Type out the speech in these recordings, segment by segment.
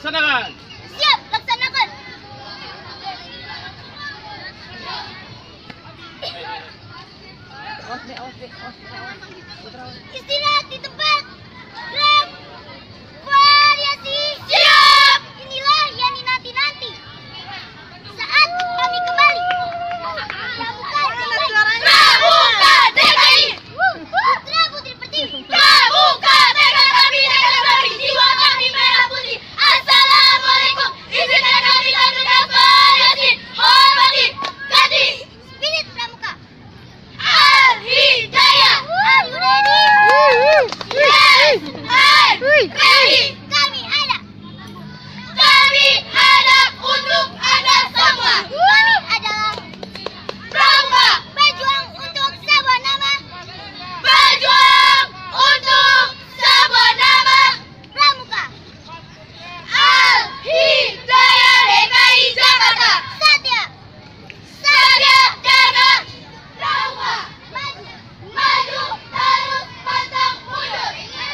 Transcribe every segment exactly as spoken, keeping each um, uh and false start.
laksanakan. Siap, laksanakan. Istirahat di tempat. Gerak. Variasi. Siap. Inilah yang dinanti-nanti. Saat kami kembali. Pramuka D K I. Putra Putri Pertiwi. Pramuka D K I. Jiwa kami merah putih. Assalamualaikum. Izinkan kami tampilkan variasi. Hormati. Ganti. Spirit Pramuka. Al-Hidayah. Are you ready? Yes, I'm ready. Kami ada. Kami ada untuk Anda semua. Kami adalah Pramuka. Berjuang untuk sebuah nama. Berjuang untuk sebuah nama. Pramuka. Al-Hidayah D K I Jakarta. Satya. Satya jaga. Pramuka. Maju. Maju terus pantang mundur.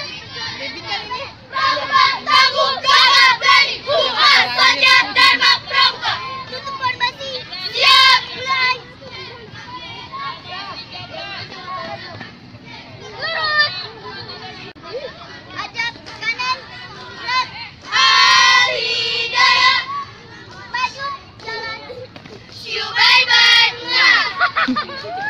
Pramuka tangguh gagah berani. Bukan saja Dharma Pramuka. Tutup formasi. Siap. Mulai. Lurus. Hadap kanan. Gerak. Al-Hidayah. Maju. Jalan. See you bye bye.